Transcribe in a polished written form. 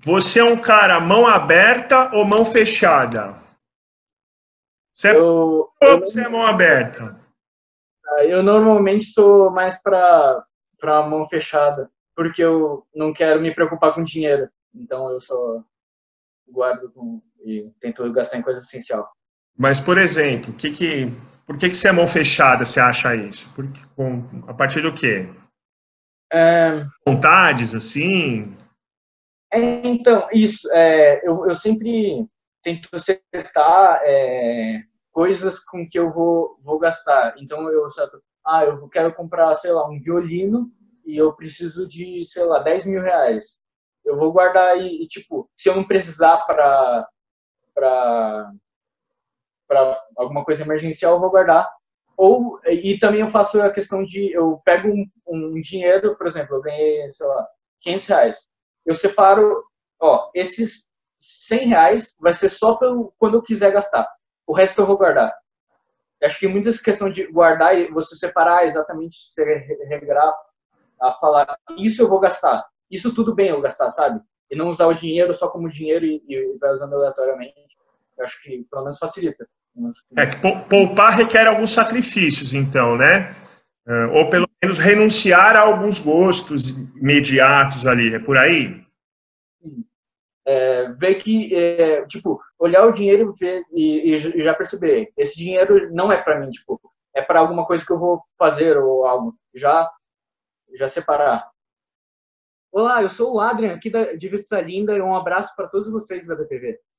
Você é um cara mão aberta ou mão fechada? Você é Eu, ou eu, você é mão aberta? eu normalmente sou mais para mão fechada, porque eu não quero me preocupar com dinheiro. Então eu só guardo e tento gastar em coisa essencial. Mas, por exemplo, por que você é mão fechada, você acha isso? A partir do quê? É, Vontades, assim? então, isso, eu sempre tento acertar coisas com que eu vou gastar. Então, eu quero comprar, sei lá, um violino e eu preciso de, sei lá, 10 mil reais. Eu vou guardar tipo, se eu não precisar para alguma coisa emergencial, eu vou guardar. E também eu faço a questão de, eu pego um dinheiro, por exemplo, eu ganhei, sei lá, 500 reais. Eu separo, ó, esses 100 reais vai ser só quando eu quiser gastar. O resto eu vou guardar. Eu acho que muitas questão de guardar e você separar exatamente, se regrar, a falar, isso eu vou gastar. Isso tudo bem eu gastar, sabe? E não usar o dinheiro só como dinheiro e vai usando aleatoriamente. Eu acho que pelo menos facilita. É que poupar requer alguns sacrifícios, então, né? Ou pelo menos renunciar a alguns gostos imediatos ali, é por aí? Ver que, tipo, olhar o dinheiro e já perceber, esse dinheiro não é para mim, tipo, é para alguma coisa que eu vou fazer ou algo. Já separar. Olá, eu sou o Adrian, aqui de Vista Linda, e um abraço para todos vocês da BTV.